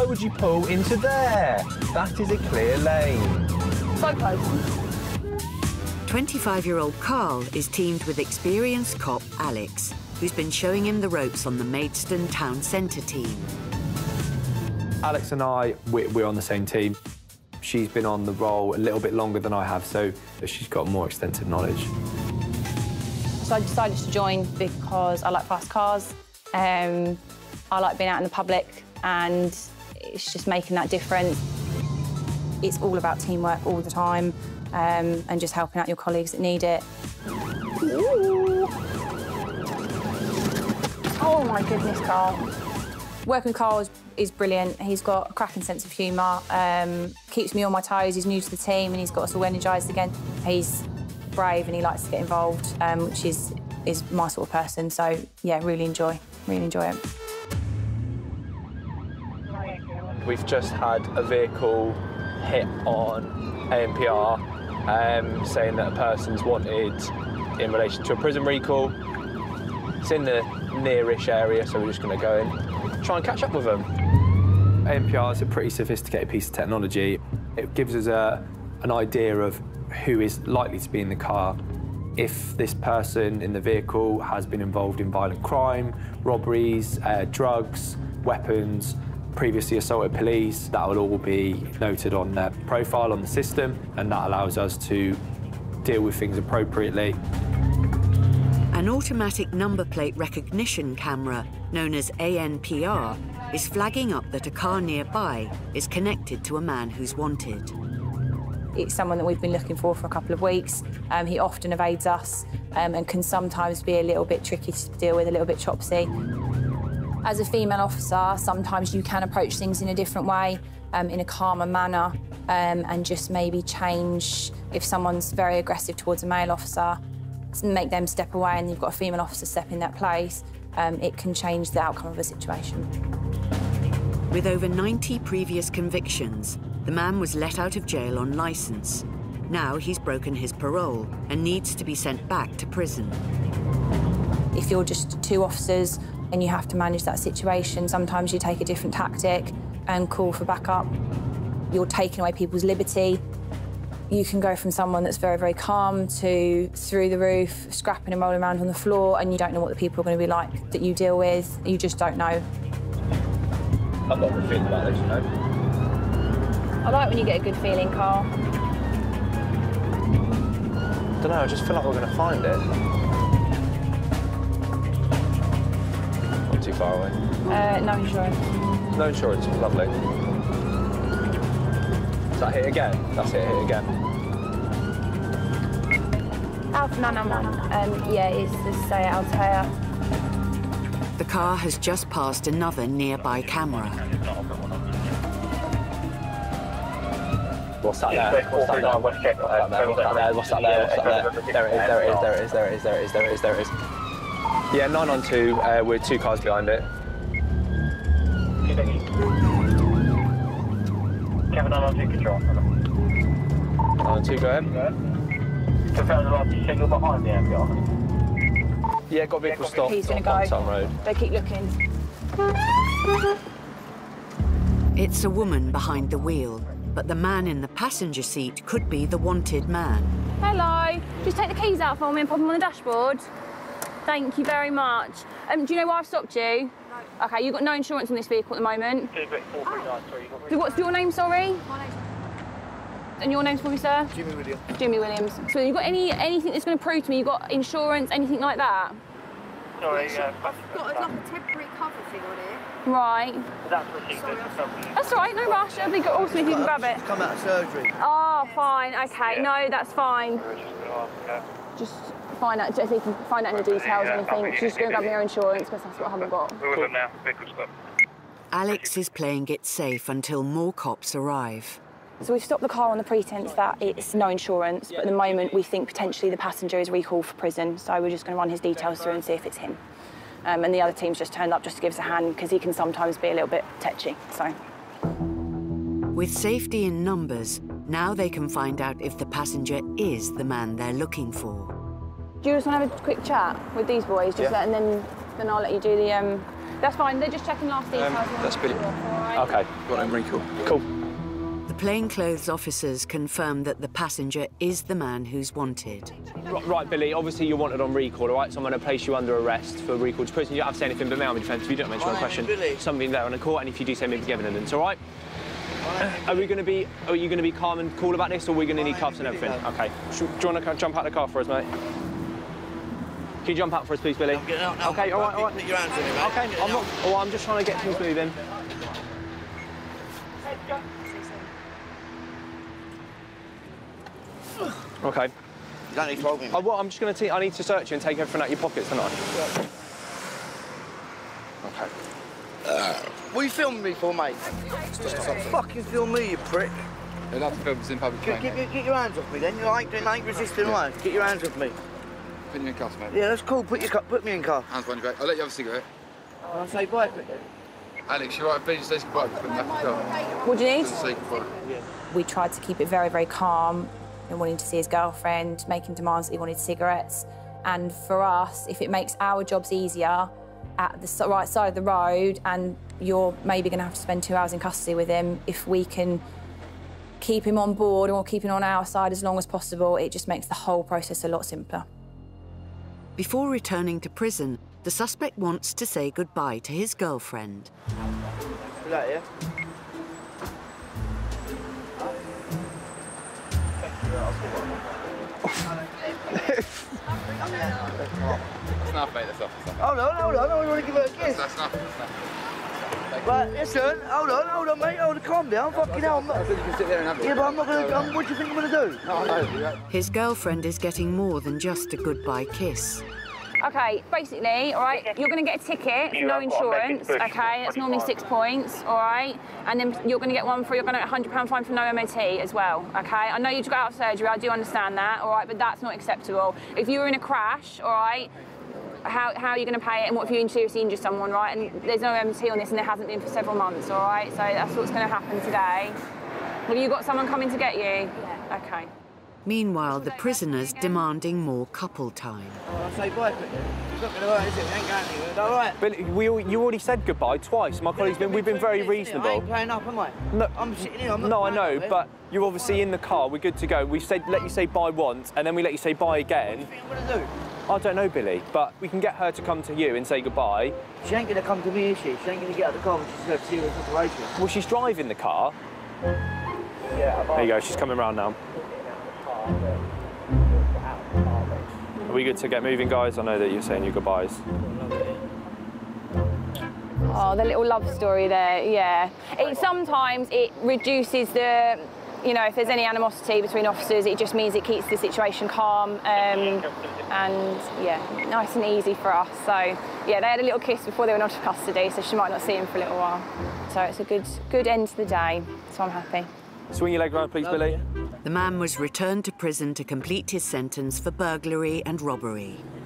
would you pull into there? That is a clear lane. So close. 25-year-old Carl is teamed with experienced cop Alex, who's been showing him the ropes on the Maidstone Town Centre team. Alex and I, we're on the same team. She's been on the role a little bit longer than I have, so she's got more extensive knowledge. So I decided to join because I like fast cars, I like being out in the public, and it's just making that difference. It's all about teamwork all the time, and just helping out your colleagues that need it. Ooh. Oh my goodness, Carl. Working with Carl is brilliant. He's got a cracking sense of humour, keeps me on my toes. He's new to the team and he's got us all energised again. He's brave and he likes to get involved, which is my sort of person. So, yeah, really enjoy it. We've just had a vehicle hit on ANPR, saying that a person's wanted in relation to a prison recall. It's in the nearish area, so we're just going to go and try and catch up with them. ANPR is a pretty sophisticated piece of technology. It gives us an idea of who is likely to be in the car. If this person in the vehicle has been involved in violent crime, robberies, drugs, weapons, previously assaulted police, that will all be noted on their profile on the system, and that allows us to deal with things appropriately. An automatic number plate recognition camera, known as ANPR, is flagging up that a car nearby is connected to a man who's wanted. It's someone that we've been looking for a couple of weeks. He often evades us and can sometimes be a little bit tricky to deal with, a little bit chopsy. As a female officer, sometimes you can approach things in a different way, in a calmer manner, and just maybe change if someone's very aggressive towards a male officer, make them step away and you've got a female officer step in that place, it can change the outcome of a situation. With over 90 previous convictions, the man was let out of jail on licence. Now he's broken his parole and needs to be sent back to prison. If you're just two officers and you have to manage that situation, sometimes you take a different tactic and call for backup. You're taking away people's liberty. You can go from someone that's very, very calm to through the roof, scrapping and rolling around on the floor, and you don't know what the people are going to be like that you deal with. You just don't know. I've got a good feeling about this, you know. I like when you get a good feeling, Carl. I don't know, I just feel like we're going to find it. Not too far away. No insurance. No insurance, lovely. Is that hit again? That's it, hit again. Alpha 991. Yeah, it's the say Altair. The car has just passed another nearby camera. What's that there? What's that there? What's that there? What's that there? What's that there? There it is. Yeah, 992 with two cars behind it. Kevin, 992 control. 992, go ahead. Confirm the last signal behind the ANPR. Yeah, got vehicle stopped He's going to on go. Town Road. They keep looking. It's a woman behind the wheel, but the man in the passenger seat could be the wanted man. Hello. Just take the keys out for me and pop them on the dashboard. Thank you very much. Do you know why I've stopped you? No. OK, you've got no insurance on this vehicle at the moment. What's your name, sorry? My name's... And your name's for me, sir? Jimmy Williams. Jimmy Williams. So you got anything that's going to prove to me you've got insurance, anything like that? Sorry, I've got like a temporary cover thing on here. Right. That's received. That's all right, no rush. It'll be awesome if you can grab it. Come out of surgery. Oh, fine, OK. Yeah. No, that's fine. Just find out, if you can find out any details or anything. Just go and grab me your insurance, because that's what I haven't got. We're with them now. Vehicle stop. Alex is playing it safe until more cops arrive. So we've stopped the car on the pretence that it's no insurance, but at the moment we think potentially the passenger is recalled for prison, so we're just going to run his details through and see if it's him. And the other team's just turned up just to give us a hand, because he can sometimes be a little bit tetchy, so. With safety in numbers, now they can find out if the passenger is the man they're looking for. Do you just want to have a quick chat with these boys, and then I'll let you do the That's fine. They're just checking last details. That's Billy. Okay. Got him recall. Cool. The plainclothes officers confirm that the passenger is the man who's wanted. Right, Billy, obviously you're wanted on recall, all right? So I'm going to place you under arrest for recall to prison. You don't have to say anything but me on defence. If you don't mention one question, something there on the court, and if you do say me, give evidence, all right? Are you going to be calm and cool about this, or are we going to need cuffs and everything? Okay. Do you want to jump out of the car for us, mate? Can you jump out for us, please, Billy? Okay, all right, all right. Put your hands on me, mate. Okay, I'm not... Oh, I'm just trying to get things moving. Okay. You don't need to hold me. Well, I'm just going to... I need to search you and take everything out of your pockets, don't I? Okay. What are you filming me for, mate? Fucking film me, you prick. They're allowed to film us in public domain. Get your hands off me, then. I ain't resisting life. Get your hands off me. Put you in cuffs, mate. Yeah, that's cool. Put me in cuffs. Hands behind your back. I'll let you have a cigarette. I'll say bye quick. Alex, you're right. Billy says goodbye. Put him back in the car. What do you need? Doesn't say goodbye. We tried to keep it very, very calm and wanting to see his girlfriend, making demands that he wanted cigarettes. And for us, if it makes our jobs easier at the right side of the road and you're maybe going to have to spend 2 hours in custody with him, if we can keep him on board or keep him on our side as long as possible, it just makes the whole process a lot simpler. Before returning to prison, the suspect wants to say goodbye to his girlfriend. Is that here? That's enough, mate. That's enough. Hold on. I want to give her a kiss. That's enough. Right, listen. Hold on, mate. Hold on, calm down. Fucking hell. I'm not... You can sit there and have Yeah, but I'm not going to... What do you think I'm going to do? No, I know. His girlfriend is getting more than just a goodbye kiss. OK, basically, all right, you're going to get a ticket for no insurance, OK? That's normally 6 points, all right? And then you're going to get one for, you're going to get a £100 fine for no MOT as well, OK? I know you just got out of surgery, I do understand that, all right, but that's not acceptable. If you were in a crash, all right, how are you going to pay it, and what if you seriously injure someone, right? And there's no MOT on this, and there hasn't been for several months, all right? So that's what's going to happen today. Have you got someone coming to get you? Yeah. OK. Meanwhile, the prisoner's demanding more couple time. I'll say bye quick. It's not going to hurt, is it? We ain't going anywhere. All right? Billy, you already said goodbye twice. My colleague's we've been very reasonable. I ain't playing up, am I? No, I'm sitting here, I'm not... No, I know, but you're obviously in the car. We're good to go. We've said let you say bye once, and then we let you say bye again. What do you think I'm going to do? I don't know, Billy, but we can get her to come to you and say goodbye. She ain't going to come to me, is she? She ain't going to get out of the car when she's got a serious operation. Well, she's driving the car. Yeah, There you go, she's coming round now. Are we good to get moving, guys? I know that you're saying your goodbyes. Oh, the little love story there, yeah. Sometimes it reduces the, you know, if there's any animosity between officers, it just means it keeps the situation calm and, yeah, nice and easy for us. So, yeah, they had a little kiss before they went on to custody, so she might not see him for a little while. So it's a good end to the day, so I'm happy. Swing your leg round, please, Billy. The man was returned to prison to complete his sentence for burglary and robbery.